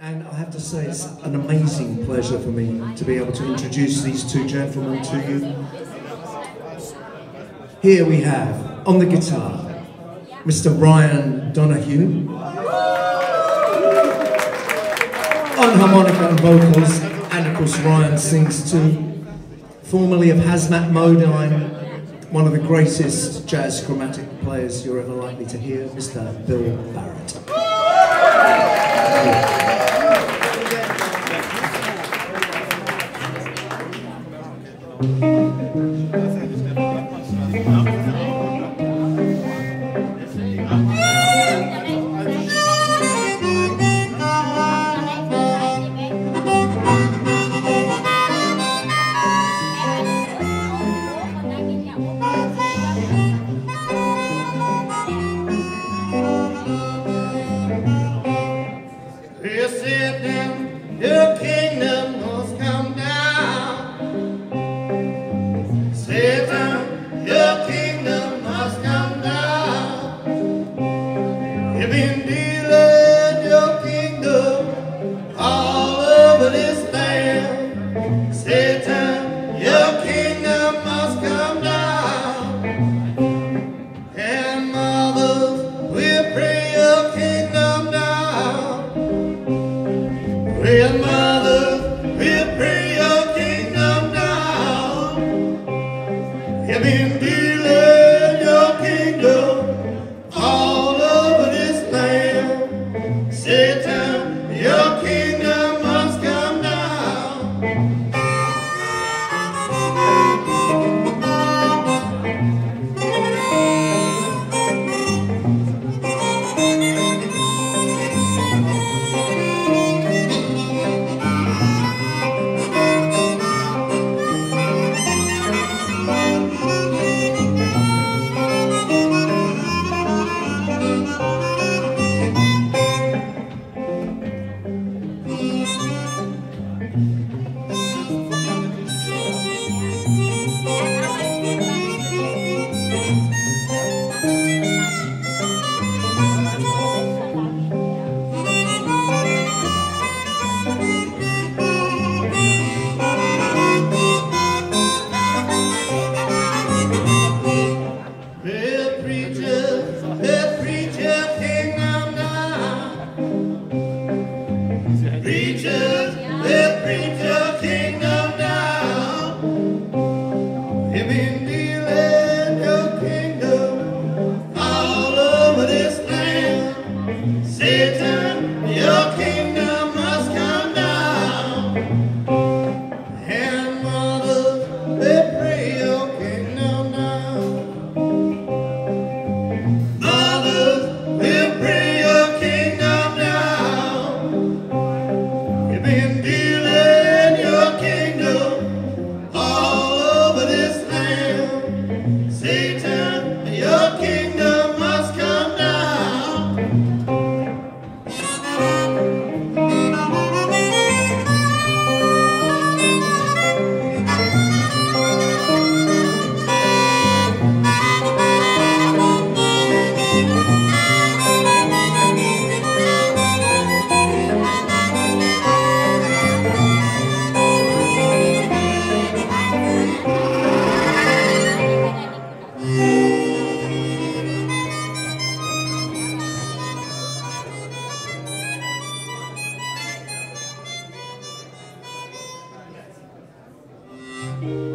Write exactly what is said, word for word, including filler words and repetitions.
And I have to say, it's an amazing pleasure for me to be able to introduce these two gentlemen to you. Here we have, on the guitar, Mister Ryan Donohue. On harmonica and vocals, and of course Ryan sings too. Formerly of Hazmat Modine, one of the greatest jazz chromatic players you're ever likely to hear, Mister Bill Barrett. Your kingdom must come down. Satan, your kingdom must come down. You've been dealing your kingdom all over this land. Satan, your kingdom must come down. And mothers, we'll pray your kingdom down. Real mothers, we'll pray your kingdom down. You've been dealing your kingdom all over this land. Satan, your kingdom must come down. Preachers, they preach your kingdom down. You've been dealing your kingdom all over this land. Satan, your kingdom must come down. And mothers, they pray your kingdom down. Mothers, they pray your kingdom down. You've been dealing your kingdom all over this land. Satan, your kingdom must come down. Thank you.